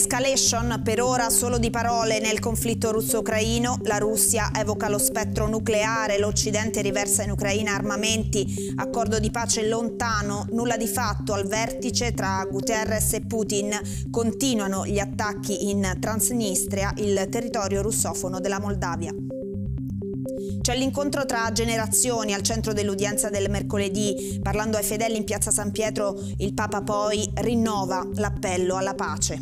Un'escalation per ora solo di parole nel conflitto russo-ucraino. La Russia evoca lo spettro nucleare, l'Occidente riversa in Ucraina armamenti, accordo di pace lontano, nulla di fatto al vertice tra Guterres e Putin. Continuano gli attacchi in Transnistria, il territorio russofono della Moldavia. C'è l'incontro tra generazioni al centro dell'udienza del mercoledì. Parlando ai fedeli in piazza San Pietro, il Papa poi rinnova l'appello alla pace.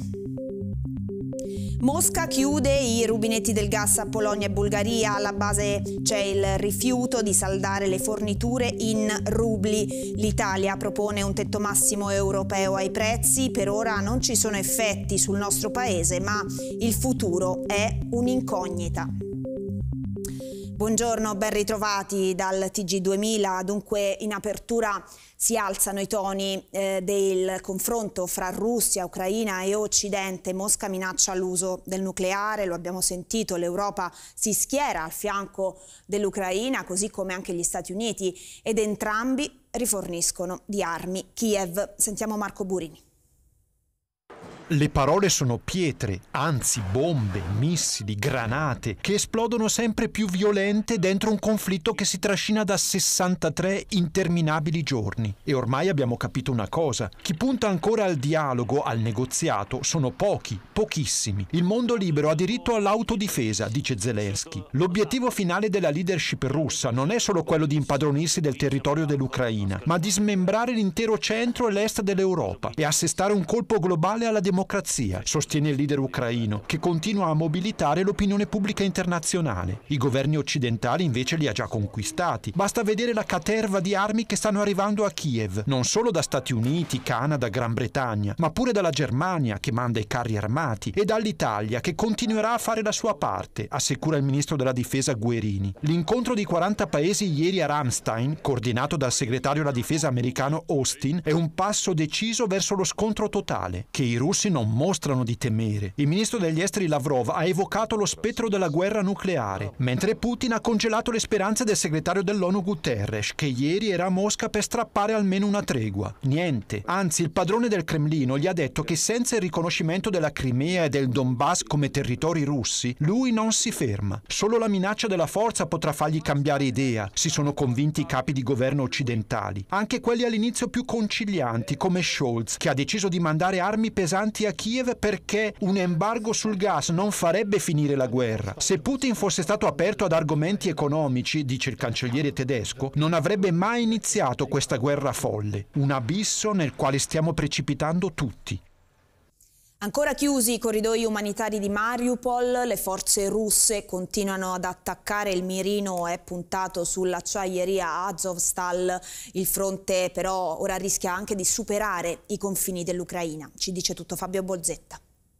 Mosca chiude i rubinetti del gas a Polonia e Bulgaria. Alla base c'è il rifiuto di saldare le forniture in rubli. L'Italia propone un tetto massimo europeo ai prezzi. Per ora non ci sono effetti sul nostro paese, ma il futuro è un'incognita. Buongiorno, ben ritrovati dal TG2000. Dunque in apertura si alzano i toni del confronto fra Russia, Ucraina e Occidente. Mosca minaccia l'uso del nucleare, lo abbiamo sentito, l'Europa si schiera al fianco dell'Ucraina, così come anche gli Stati Uniti, ed entrambi riforniscono di armi Kiev. Sentiamo Marco Burini. Le parole sono pietre, anzi bombe, missili, granate, che esplodono sempre più violente dentro un conflitto che si trascina da 63 interminabili giorni. E ormai abbiamo capito una cosa: chi punta ancora al dialogo, al negoziato, sono pochi, pochissimi. Il mondo libero ha diritto all'autodifesa, dice Zelensky. L'obiettivo finale della leadership russa non è solo quello di impadronirsi del territorio dell'Ucraina, ma di smembrare l'intero centro e l'est dell'Europa e assestare un colpo globale alla democrazia, sostiene il leader ucraino, che continua a mobilitare l'opinione pubblica internazionale. I governi occidentali invece li ha già conquistati. Basta vedere la caterva di armi che stanno arrivando a Kiev, non solo da Stati Uniti, Canada, Gran Bretagna, ma pure dalla Germania, che manda i carri armati, e dall'Italia, che continuerà a fare la sua parte, assicura il ministro della difesa Guerini. L'incontro di 40 paesi ieri a Ramstein, coordinato dal segretario alla difesa americano Austin, è un passo deciso verso lo scontro totale, che i russi non mostrano di temere. Il ministro degli esteri Lavrov ha evocato lo spettro della guerra nucleare, mentre Putin ha congelato le speranze del segretario dell'ONU Guterres, che ieri era a Mosca per strappare almeno una tregua. Niente. Anzi, il padrone del Cremlino gli ha detto che senza il riconoscimento della Crimea e del Donbass come territori russi, lui non si ferma. Solo la minaccia della forza potrà fargli cambiare idea, si sono convinti i capi di governo occidentali. Anche quelli all'inizio più concilianti, come Scholz, che ha deciso di mandare armi pesanti a Kiev perché un embargo sul gas non farebbe finire la guerra. Se Putin fosse stato aperto ad argomenti economici, dice il cancelliere tedesco, non avrebbe mai iniziato questa guerra folle, un abisso nel quale stiamo precipitando tutti. Ancora chiusi i corridoi umanitari di Mariupol, le forze russe continuano ad attaccare, il mirino è puntato sull'acciaieria Azovstal, il fronte però ora rischia anche di superare i confini dell'Ucraina. Ci dice tutto Fabio Bozzetta.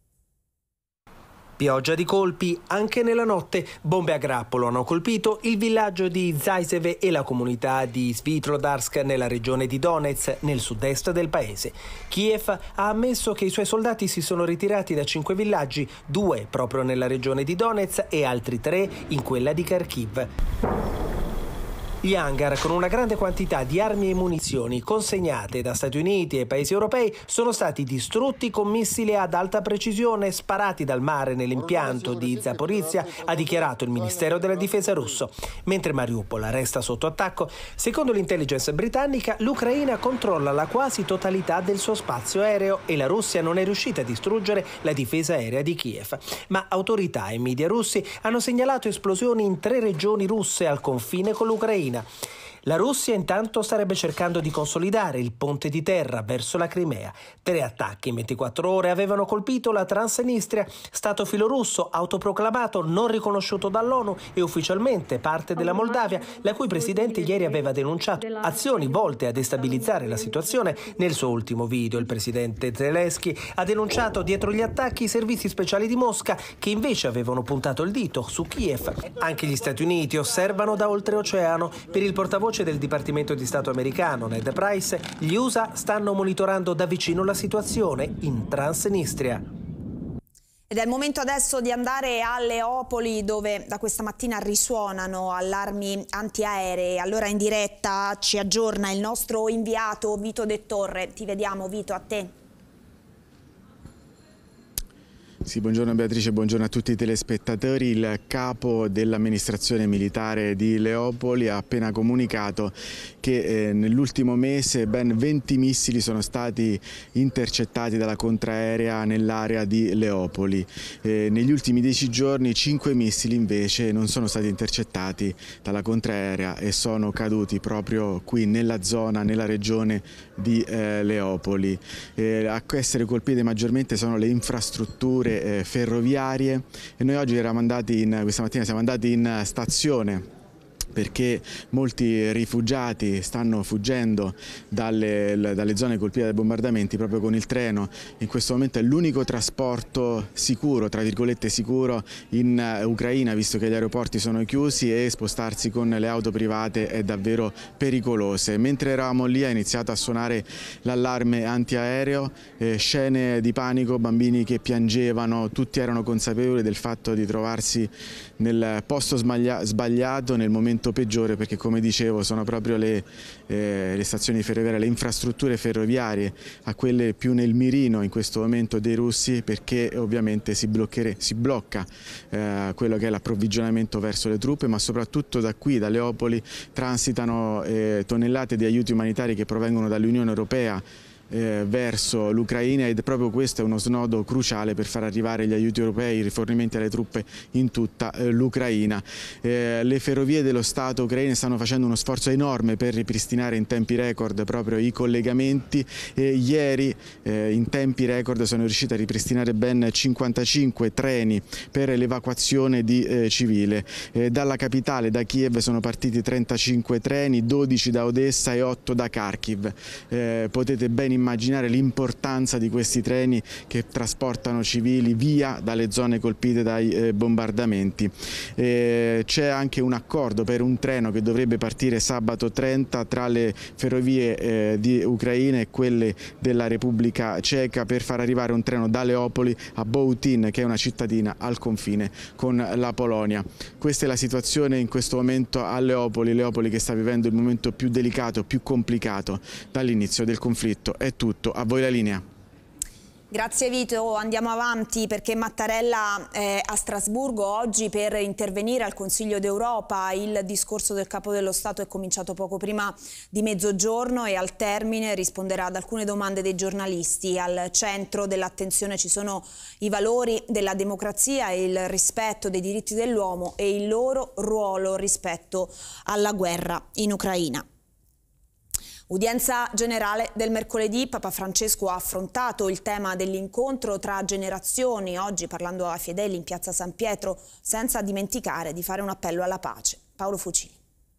Pioggia di colpi anche nella notte. Bombe a grappolo hanno colpito il villaggio di Zaisev e la comunità di Svitlodarsk nella regione di Donetsk, nel sud-est del paese. Kiev ha ammesso che i suoi soldati si sono ritirati da 5 villaggi, 2 proprio nella regione di Donetsk e altri 3 in quella di Kharkiv. Gli hangar con una grande quantità di armi e munizioni consegnate da Stati Uniti e paesi europei sono stati distrutti con missili ad alta precisione sparati dal mare nell'impianto di Zaporizhzhia, ha dichiarato il Ministero della Difesa russo. Mentre Mariupol resta sotto attacco, secondo l'intelligence britannica, l'Ucraina controlla la quasi totalità del suo spazio aereo e la Russia non è riuscita a distruggere la difesa aerea di Kiev. Ma autorità e media russi hanno segnalato esplosioni in 3 regioni russe al confine con l'Ucraina. La Russia intanto starebbe cercando di consolidare il ponte di terra verso la Crimea. 3 attacchi in 24 ore avevano colpito la Transnistria, stato filorusso autoproclamato non riconosciuto dall'ONU e ufficialmente parte della Moldavia, la cui presidente ieri aveva denunciato azioni volte a destabilizzare la situazione. Nel suo ultimo video il presidente Zelensky ha denunciato dietro gli attacchi i servizi speciali di Mosca, che invece avevano puntato il dito su Kiev. Anche gli Stati Uniti osservano da oltreoceano. Per il portavoce del Dipartimento di Stato americano Ned Price, gli USA stanno monitorando da vicino la situazione in Transnistria. Ed è il momento adesso di andare a Leopoli, dove da questa mattina risuonano allarmi antiaerei. Allora in diretta ci aggiorna il nostro inviato Vito De Torre. Ti vediamo, Vito, a te. Sì, buongiorno Beatrice, buongiorno a tutti i telespettatori. Il capo dell'amministrazione militare di Leopoli ha appena comunicato che nell'ultimo mese ben 20 missili sono stati intercettati dalla contraerea nell'area di Leopoli. Negli ultimi 10 giorni 5 missili invece non sono stati intercettati dalla contraerea e sono caduti proprio qui nella zona, nella regione di Leopoli. A essere colpite maggiormente sono le infrastrutture ferroviarie e noi oggi questa mattina siamo andati in stazione perché molti rifugiati stanno fuggendo dalle zone colpite dai bombardamenti proprio con il treno. In questo momento è l'unico trasporto sicuro, tra virgolette sicuro, in Ucraina, visto che gli aeroporti sono chiusi e spostarsi con le auto private è davvero pericoloso. Mentre eravamo lì ha iniziato a suonare l'allarme antiaereo, scene di panico, bambini che piangevano, tutti erano consapevoli del fatto di trovarsi nel posto sbagliato, nel momento peggiore, perché come dicevo sono proprio le stazioni ferroviarie, le infrastrutture ferroviarie a quelle più nel mirino in questo momento dei russi, perché ovviamente si blocca quello che è l'approvvigionamento verso le truppe, ma soprattutto da qui, da Leopoli, transitano tonnellate di aiuti umanitari che provengono dall'Unione Europea verso l'Ucraina, ed proprio questo è uno snodo cruciale per far arrivare gli aiuti europei, i rifornimenti alle truppe in tutta l'Ucraina. Le ferrovie dello Stato ucraine stanno facendo uno sforzo enorme per ripristinare in tempi record proprio i collegamenti e ieri in tempi record sono riusciti a ripristinare ben 55 treni per l'evacuazione di civile. Dalla capitale, da Kiev, sono partiti 35 treni, 12 da Odessa e 8 da Kharkiv. Potete ben immaginare l'importanza di questi treni che trasportano civili via dalle zone colpite dai bombardamenti. C'è anche un accordo per un treno che dovrebbe partire sabato 30 tra le ferrovie di Ucraina e quelle della Repubblica Ceca per far arrivare un treno da Leopoli a Boutin, che è una cittadina al confine con la Polonia. Questa è la situazione in questo momento a Leopoli che sta vivendo il momento più delicato, più complicato dall'inizio del conflitto. È tutto, a voi la linea. Grazie Vito, andiamo avanti perché Mattarella è a Strasburgo oggi per intervenire al Consiglio d'Europa. Il discorso del Capo dello Stato è cominciato poco prima di mezzogiorno e al termine risponderà ad alcune domande dei giornalisti. Al centro dell'attenzione ci sono i valori della democrazia e il rispetto dei diritti dell'uomo e il loro ruolo rispetto alla guerra in Ucraina. Udienza generale del mercoledì, Papa Francesco ha affrontato il tema dell'incontro tra generazioni, oggi parlando ai fedeli in piazza San Pietro, senza dimenticare di fare un appello alla pace. Paolo Fucini.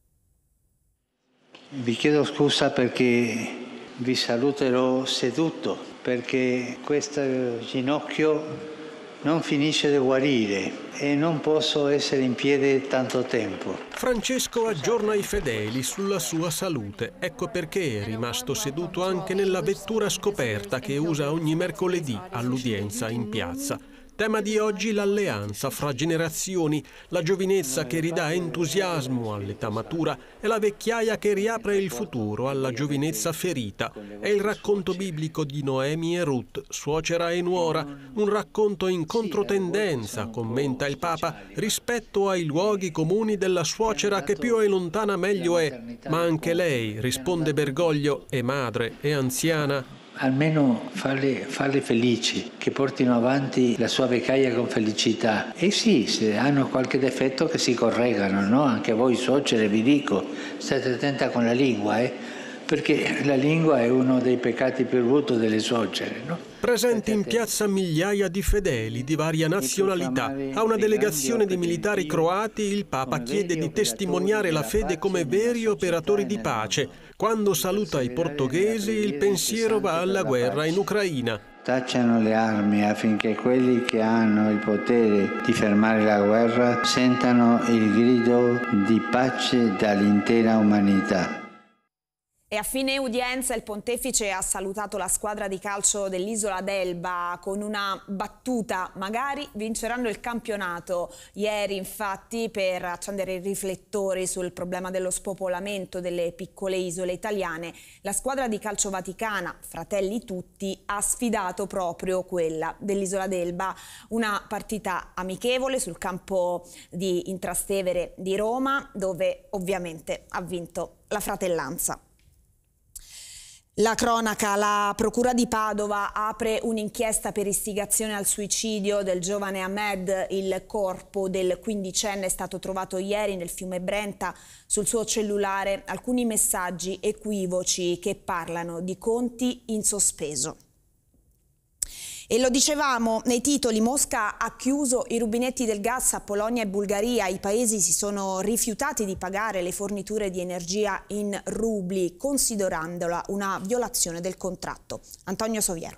Vi chiedo scusa perché vi saluterò seduto, perché questo ginocchio non finisce di guarire e non posso essere in piedi tanto tempo. Francesco aggiorna i fedeli sulla sua salute. Ecco perché è rimasto seduto anche nella vettura scoperta che usa ogni mercoledì all'udienza in piazza. Tema di oggi l'alleanza fra generazioni, la giovinezza che ridà entusiasmo all'età matura e la vecchiaia che riapre il futuro alla giovinezza ferita. È il racconto biblico di Noemi e Ruth, suocera e nuora, un racconto in controtendenza, commenta il Papa, rispetto ai luoghi comuni della suocera che più è lontana meglio è, ma anche lei, risponde Bergoglio, è madre, è anziana. Almeno farle felici, che portino avanti la sua vecchiaia con felicità. E sì, se hanno qualche difetto che si correggano, no? Anche voi suocere vi dico, state attenta con la lingua, perché la lingua è uno dei peccati più brutti delle suocere, no? Presenti in piazza migliaia di fedeli di varia nazionalità. A una delegazione di militari croati il Papa chiede di testimoniare la fede come veri operatori di pace. Quando saluta i portoghesi il pensiero va alla guerra in Ucraina. Tacciano le armi affinché quelli che hanno il potere di fermare la guerra sentano il grido di pace dall'intera umanità. E a fine udienza il pontefice ha salutato la squadra di calcio dell'Isola d'Elba con una battuta: magari vinceranno il campionato. Ieri infatti, per accendere i riflettori sul problema dello spopolamento delle piccole isole italiane, la squadra di calcio vaticana, Fratelli Tutti, ha sfidato proprio quella dell'Isola d'Elba. Una partita amichevole sul campo di Intrastevere di Roma, dove ovviamente ha vinto la Fratellanza. La cronaca: la Procura di Padova apre un'inchiesta per istigazione al suicidio del giovane Ahmed. Il corpo del quindicenne è stato trovato ieri nel fiume Brenta. Sul suo cellulare alcuni messaggi equivoci che parlano di conti in sospeso. E lo dicevamo nei titoli, Mosca ha chiuso i rubinetti del gas a Polonia e Bulgaria. I paesi si sono rifiutati di pagare le forniture di energia in rubli, considerandola una violazione del contratto. Antonio Soviero.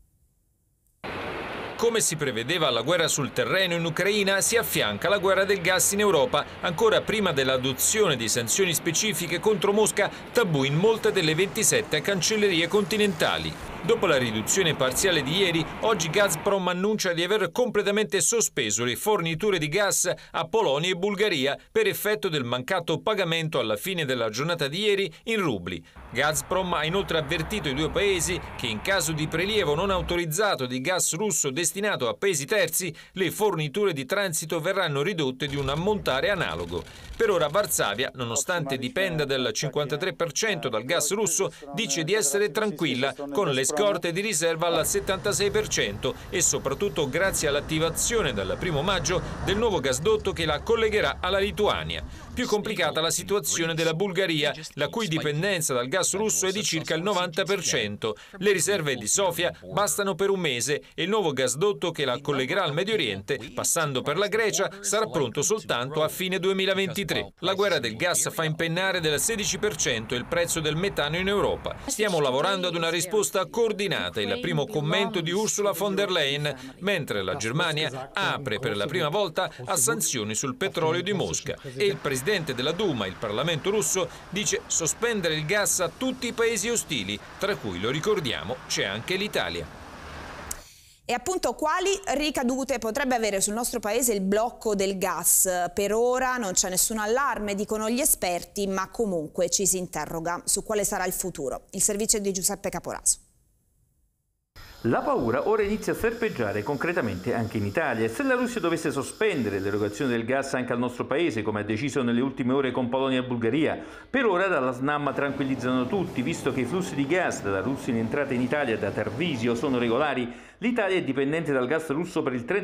Come si prevedeva, alla guerra sul terreno in Ucraina si affianca la guerra del gas in Europa. Ancora prima dell'adozione di sanzioni specifiche contro Mosca, tabù in molte delle 27 cancellerie continentali. Dopo la riduzione parziale di ieri, oggi Gazprom annuncia di aver completamente sospeso le forniture di gas a Polonia e Bulgaria per effetto del mancato pagamento alla fine della giornata di ieri in rubli. Gazprom ha inoltre avvertito i due paesi che in caso di prelievo non autorizzato di gas russo destinato a paesi terzi, le forniture di transito verranno ridotte di un ammontare analogo. Per ora Varsavia, nonostante dipenda del 53% dal gas russo, dice di essere tranquilla con le scorte di riserva al 76% e soprattutto grazie all'attivazione dal 1° maggio del nuovo gasdotto che la collegherà alla Lituania. Più complicata la situazione della Bulgaria, la cui dipendenza dal gas russo è di circa il 90%. Le riserve di Sofia bastano per un mese e il nuovo gasdotto che la collegherà al Medio Oriente, passando per la Grecia, sarà pronto soltanto a fine 2023. La guerra del gas fa impennare del 16% il prezzo del metano in Europa. Stiamo lavorando ad una risposta coordinata, il primo commento di Ursula von der Leyen, mentre la Germania apre per la prima volta a sanzioni sul petrolio di Mosca e il presidente della Duma, il Parlamento russo, dice sospendere il gas a tutti i paesi ostili, tra cui, lo ricordiamo, c'è anche l'Italia. E appunto, quali ricadute potrebbe avere sul nostro paese il blocco del gas? Per ora non c'è nessun allarme, dicono gli esperti, ma comunque ci si interroga su quale sarà il futuro. Il servizio di Giuseppe Caporaso. La paura ora inizia a serpeggiare concretamente anche in Italia e se la Russia dovesse sospendere l'erogazione del gas anche al nostro paese, come ha deciso nelle ultime ore con Polonia e Bulgaria, per ora dalla SNAM tranquillizzano tutti, visto che i flussi di gas dalla Russia in entrata in Italia da Tarvisio sono regolari. L'Italia è dipendente dal gas russo per il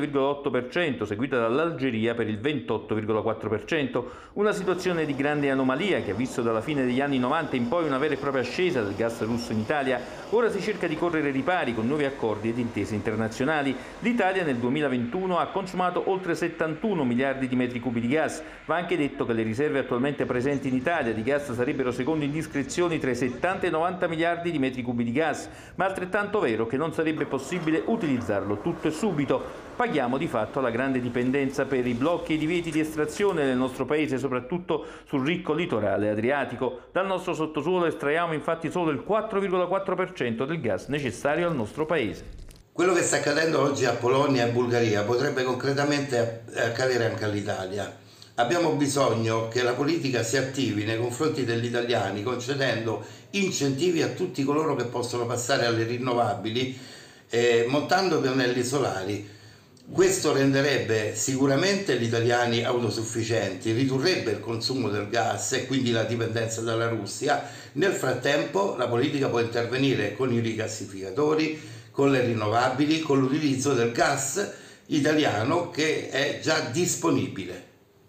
37,8%, seguita dall'Algeria per il 28,4%, una situazione di grande anomalia che ha visto dalla fine degli anni 90 in poi una vera e propria ascesa del gas russo in Italia. Ora si cerca di correre ripari con nuovi accordi ed intese internazionali. L'Italia nel 2021 ha consumato oltre 71 miliardi di metri cubi di gas. Va anche detto che le riserve attualmente presenti in Italia di gas sarebbero, secondo indiscrezioni, tra i 70 e i 90 miliardi di metri cubi di gas, ma altrettanto vero che non sarebbe possibile utilizzarlo tutto e subito. Paghiamo di fatto la grande dipendenza per i blocchi e i divieti di estrazione nel nostro paese, soprattutto sul ricco litorale adriatico. Dal nostro sottosuolo estraiamo infatti solo il 4,4% del gas necessario al nostro paese. Quello che sta accadendo oggi a Polonia e Bulgaria potrebbe concretamente accadere anche all'Italia. Abbiamo bisogno che la politica si attivi nei confronti degli italiani concedendo incentivi a tutti coloro che possono passare alle rinnovabili montando pannelli solari. Questo renderebbe sicuramente gli italiani autosufficienti, ridurrebbe il consumo del gas e quindi la dipendenza dalla Russia. Nel frattempo la politica può intervenire con i rigassificatori, con le rinnovabili, con l'utilizzo del gas italiano che è già disponibile.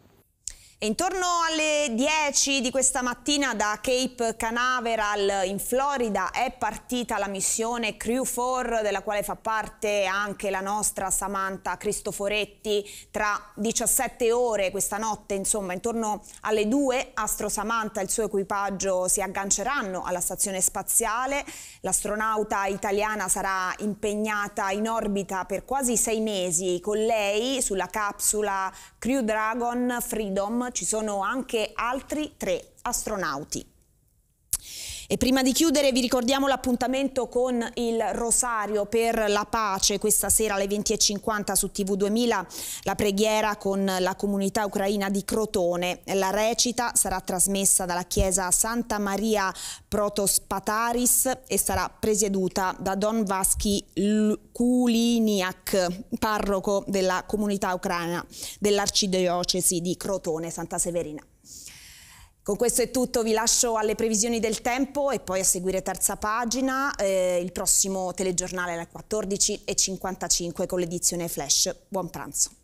E intorno alle 10 di questa mattina da Cape Canaveral in Florida è partita la missione Crew 4, della quale fa parte anche la nostra Samantha Cristoforetti. Tra 17 ore questa notte, insomma, intorno alle 2, Astro Samantha e il suo equipaggio si agganceranno alla stazione spaziale. L'astronauta italiana sarà impegnata in orbita per quasi 6 mesi. Con lei sulla capsula Crew Dragon Freedom ci sono anche altri 3 astronauti. E prima di chiudere vi ricordiamo l'appuntamento con il Rosario per la pace questa sera alle 20:50 su TV2000, la preghiera con la comunità ucraina di Crotone. La recita sarà trasmessa dalla chiesa Santa Maria Protospataris e sarà presieduta da Don Vasky Kuliniak, parroco della comunità ucraina dell'arcidiocesi di Crotone Santa Severina. Con questo è tutto, vi lascio alle previsioni del tempo e poi a seguire Terza Pagina, il prossimo telegiornale alle 14:55 con l'edizione Flash. Buon pranzo.